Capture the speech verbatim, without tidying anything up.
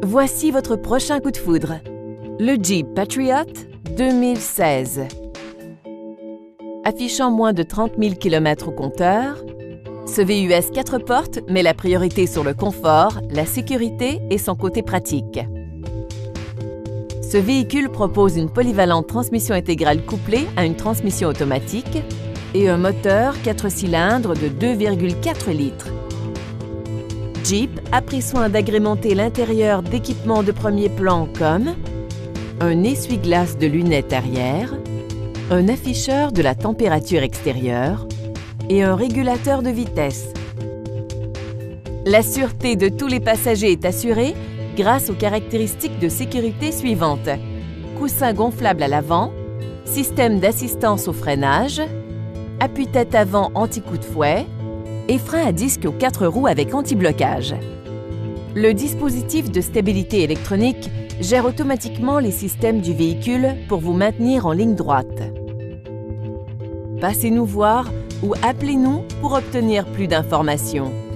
Voici votre prochain coup de foudre. Le Jeep Patriot deux mille seize. Affichant moins de trente mille kilomètres au compteur, ce V U S quatre portes met la priorité sur le confort, la sécurité et son côté pratique. Ce véhicule propose une polyvalente transmission intégrale couplée à une transmission automatique et un moteur quatre cylindres de deux virgule quatre litres. Jeep a pris soin d'agrémenter l'intérieur d'équipements de premier plan comme un essuie-glace de lunettes arrière, un afficheur de la température extérieure et un régulateur de vitesse. La sûreté de tous les passagers est assurée grâce aux caractéristiques de sécurité suivantes: coussin gonflable à l'avant, système d'assistance au freinage, appuie-tête avant anti-coup de fouet et frein à disque aux quatre roues avec anti-blocage. Le dispositif de stabilité électronique gère automatiquement les systèmes du véhicule pour vous maintenir en ligne droite. Passez nous voir ou appelez-nous pour obtenir plus d'informations.